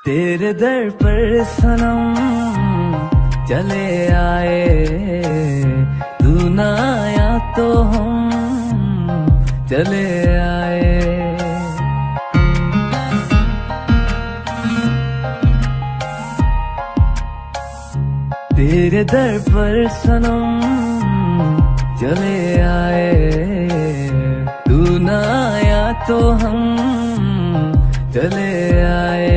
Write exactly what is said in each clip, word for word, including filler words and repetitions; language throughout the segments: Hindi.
तेरे दर पर सनम चले आए, तू ना आया तो हम चले आए। तेरे दर पर सनम चले आए, तू ना आया तो हम चले आए।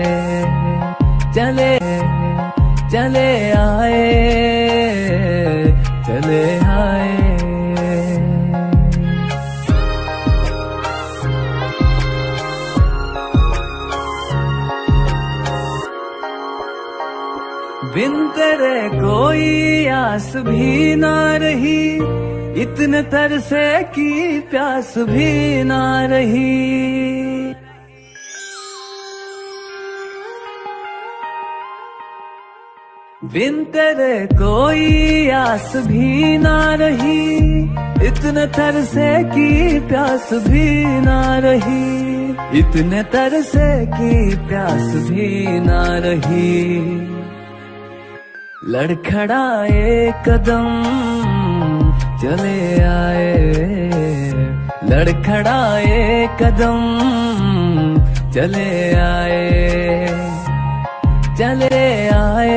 चले चले आए, चले आए। बिन तेरे कोई आस भी ना रही, इतने तरसे की प्यास भी ना रही। बिन तेरे कोई आस भी ना रही, इतने तरसे की प्यास भी ना रही। इतने तरसे की प्यास भी ना रही। लड़खड़ाए कदम चले आए, लड़खड़ाए कदम चले आए। चले आए,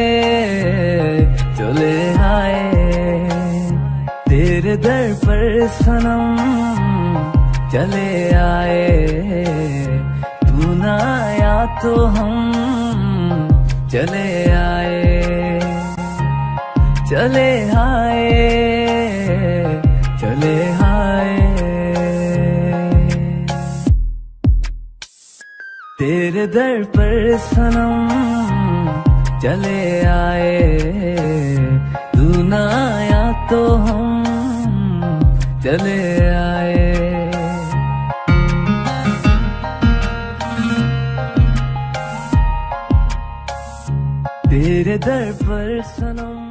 चले आए। तेरे दर पर सनम चले आए, तू ना आया तो हम चले आए। चले आए, चले आए। तेरे दर पर सनम चले आए, तू ना आया तो हम चले आए। तेरे दर पर सनम